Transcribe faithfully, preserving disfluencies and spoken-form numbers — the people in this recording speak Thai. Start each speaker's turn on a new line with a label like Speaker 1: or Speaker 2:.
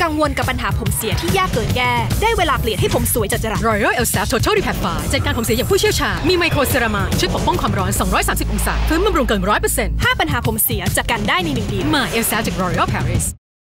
Speaker 1: กังวลกับปัญหาผมเสียที่ยากเกินแก้ได้เวลาเปลี่ยนให้ผมสวยจัดจ้าน
Speaker 2: Royal Elsa Total Repair ไฟว์จัดการผมเสียอย่างผู้เชี่ยวชาญมีไมโครเซรามายช่วยปกป้องความร้อนสองร้อยสามสิบองศาฟื้นบำรุงเกิน ร้อยเปอร์เซ็นต์
Speaker 1: ถ้าปัญหาผมเสียจัดการได้ในหนึ่งเดียว
Speaker 2: มา Elsa จาก Royal Paris